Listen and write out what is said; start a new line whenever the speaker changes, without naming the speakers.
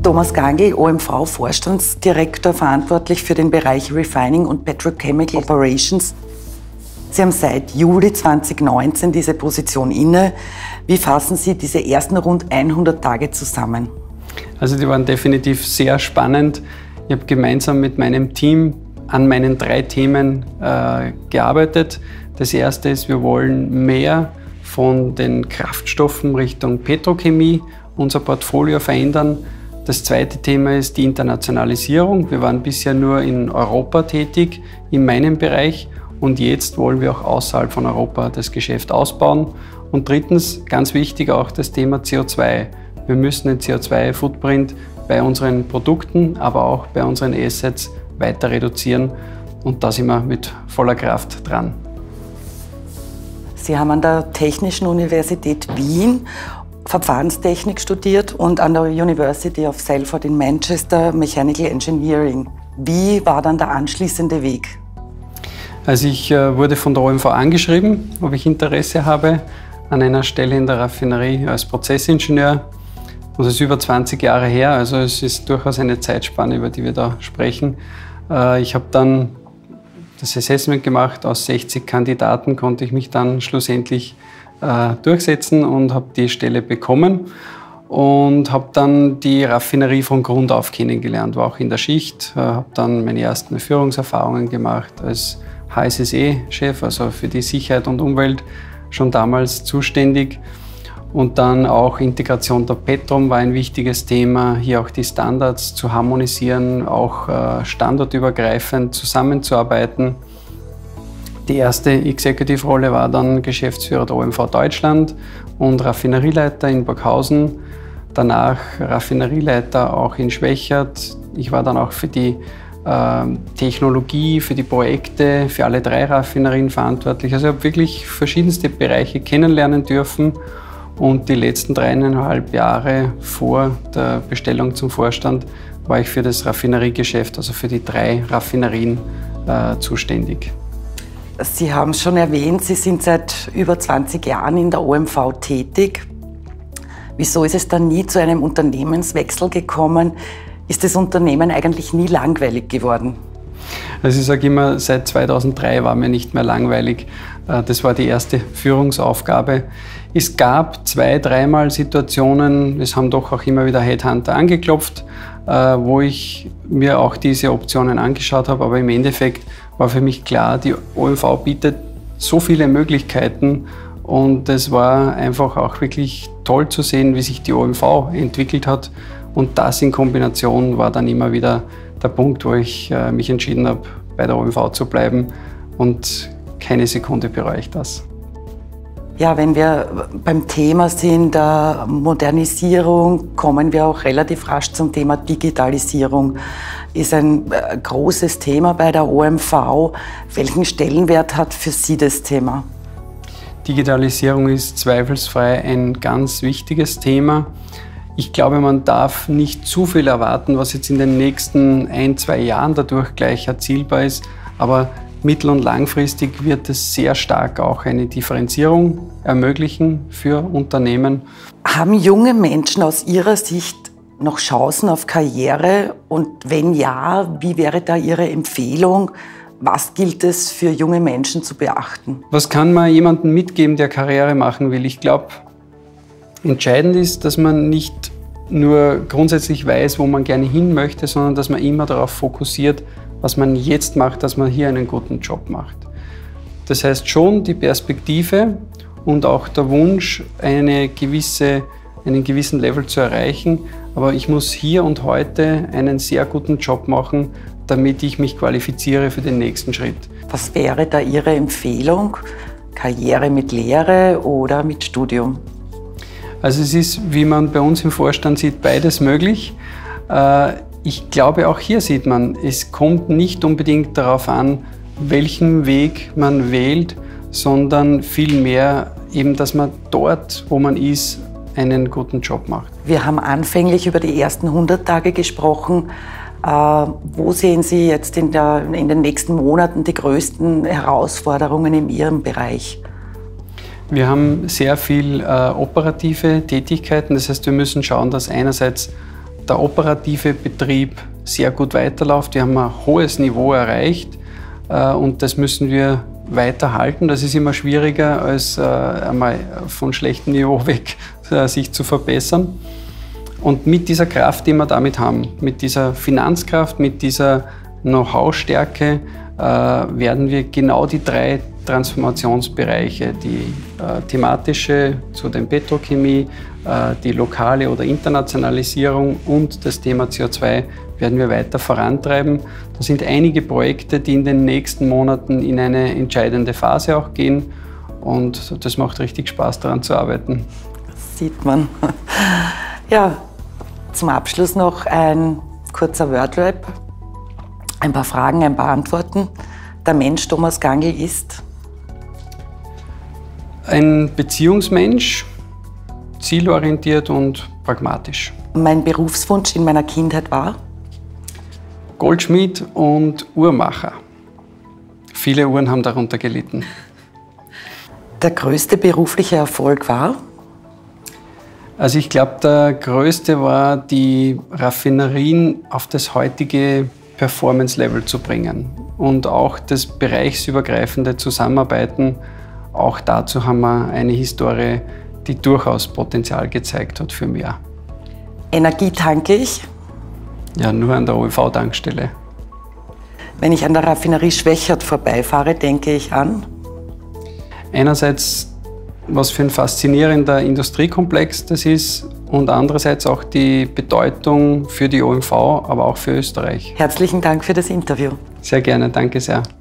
Thomas Gangl, OMV-Vorstandsdirektor, verantwortlich für den Bereich Refining und Petrochemical Operations. Sie haben seit Juli 2019 diese Position inne. Wie fassen Sie diese ersten rund 100 Tage zusammen?
Also die waren definitiv sehr spannend. Ich habe gemeinsam mit meinem Team an meinen 3 Themen gearbeitet. Das erste ist, wir wollen mehr von den Kraftstoffen Richtung Petrochemie unser Portfolio verändern. Das zweite Thema ist die Internationalisierung. Wir waren bisher nur in Europa tätig, in meinem Bereich. Und jetzt wollen wir auch außerhalb von Europa das Geschäft ausbauen. Und drittens, ganz wichtig, auch das Thema CO2. Wir müssen den CO2-Footprint bei unseren Produkten, aber auch bei unseren Assets weiter reduzieren. Und da sind wir mit voller Kraft dran.
Sie haben an der Technischen Universität Wien Verfahrenstechnik studiert und an der University of Salford in Manchester Mechanical Engineering. Wie war dann der anschließende Weg?
Also ich wurde von der OMV angeschrieben, ob ich Interesse habe an einer Stelle in der Raffinerie als Prozessingenieur. Das ist über 20 Jahre her, also es ist durchaus eine Zeitspanne, über die wir da sprechen. Ich habe dann das Assessment gemacht. Aus 60 Kandidaten konnte ich mich dann schlussendlich durchsetzen und habe die Stelle bekommen und habe dann die Raffinerie von Grund auf kennengelernt, war auch in der Schicht, habe dann meine ersten Führungserfahrungen gemacht als HSSE-Chef, also für die Sicherheit und Umwelt, schon damals zuständig. Und dann auch Integration der Petrom war ein wichtiges Thema, hier auch die Standards zu harmonisieren, auch standortübergreifend zusammenzuarbeiten. Die erste Executive-Rolle war dann Geschäftsführer der OMV Deutschland und Raffinerieleiter in Burghausen. Danach Raffinerieleiter auch in Schwächert. Ich war dann auch für die Technologie, für die Projekte, für alle 3 Raffinerien verantwortlich. Also ich habe wirklich verschiedenste Bereiche kennenlernen dürfen. Und die letzten 3,5 Jahre vor der Bestellung zum Vorstand war ich für das Raffineriegeschäft, also für die 3 Raffinerien zuständig.
Sie haben es schon erwähnt, Sie sind seit über 20 Jahren in der OMV tätig. Wieso ist es dann nie zu einem Unternehmenswechsel gekommen? Ist das Unternehmen eigentlich nie langweilig geworden?
Also ich sage immer, seit 2003 war mir nicht mehr langweilig. Das war die erste Führungsaufgabe. Es gab 2-3 Mal Situationen, es haben doch auch immer wieder Headhunter angeklopft, wo ich mir auch diese Optionen angeschaut habe. Aber im Endeffekt war für mich klar, die OMV bietet so viele Möglichkeiten und es war einfach auch wirklich toll zu sehen, wie sich die OMV entwickelt hat. Und das in Kombination war dann immer wieder der Punkt, wo ich mich entschieden habe, bei der OMV zu bleiben, und keine Sekunde bereue ich das.
Ja, wenn wir beim Thema sind, der Modernisierung, kommen wir auch relativ rasch zum Thema Digitalisierung. Ist ein großes Thema bei der OMV. Welchen Stellenwert hat für Sie das Thema?
Digitalisierung ist zweifelsfrei ein ganz wichtiges Thema. Ich glaube, man darf nicht zu viel erwarten, was jetzt in den nächsten 1-2 Jahren dadurch gleich erzielbar ist. Aber mittel- und langfristig wird es sehr stark auch eine Differenzierung ermöglichen für Unternehmen.
Haben junge Menschen aus Ihrer Sicht noch Chancen auf Karriere? Und wenn ja, wie wäre da Ihre Empfehlung? Was gilt es für junge Menschen zu beachten?
Was kann man jemandem mitgeben, der Karriere machen will? Ich glaube, entscheidend ist, dass man nicht nur grundsätzlich weiß, wo man gerne hin möchte, sondern dass man immer darauf fokussiert, was man jetzt macht, dass man hier einen guten Job macht. Das heißt schon die Perspektive und auch der Wunsch, einen gewissen Level zu erreichen. Aber ich muss hier und heute einen sehr guten Job machen, damit ich mich qualifiziere für den nächsten Schritt.
Was wäre da Ihre Empfehlung? Karriere mit Lehre oder mit Studium?
Also es ist, wie man bei uns im Vorstand sieht, beides möglich. Ich glaube, auch hier sieht man, es kommt nicht unbedingt darauf an, welchen Weg man wählt, sondern vielmehr eben, dass man dort, wo man ist, einen guten Job macht.
Wir haben anfänglich über die ersten 100 Tage gesprochen. Wo sehen Sie jetzt in den nächsten Monaten die größten Herausforderungen in Ihrem Bereich?
Wir haben sehr viel operative Tätigkeiten. Das heißt, wir müssen schauen, dass einerseits der operative Betrieb sehr gut weiterläuft. Wir haben ein hohes Niveau erreicht und das müssen wir weiterhalten. Das ist immer schwieriger, als einmal von schlechtem Niveau weg sich zu verbessern. Und mit dieser Kraft, die wir damit haben, mit dieser Finanzkraft, mit dieser Know-how-Stärke, werden wir genau die 3 Transformationsbereiche, die thematische zu den Petrochemie, die lokale oder Internationalisierung und das Thema CO2 werden wir weiter vorantreiben. Da sind einige Projekte, die in den nächsten Monaten in eine entscheidende Phase auch gehen und das macht richtig Spaß, daran zu arbeiten.
Das sieht man. Ja, zum Abschluss noch ein kurzer Wordrap. Ein paar Fragen, ein paar Antworten. Der Mensch Thomas Gangl ist?
Ein Beziehungsmensch, zielorientiert und pragmatisch.
Mein Berufswunsch in meiner Kindheit war?
Goldschmied und Uhrmacher. Viele Uhren haben darunter gelitten.
Der größte berufliche Erfolg war?
Also ich glaube, der größte war, die Raffinerien auf das heutige Performance-Level zu bringen und auch das bereichsübergreifende Zusammenarbeiten. Auch dazu haben wir eine Historie, die durchaus Potenzial gezeigt hat für mehr.
Energie tanke ich?
Ja, nur an der OEV-Tankstelle.
Wenn ich an der Raffinerie Schwechat vorbeifahre, denke ich an?
Einerseits, was für ein faszinierender Industriekomplex das ist und andererseits auch die Bedeutung für die OMV, aber auch für Österreich.
Herzlichen Dank für das Interview.
Sehr gerne, danke sehr.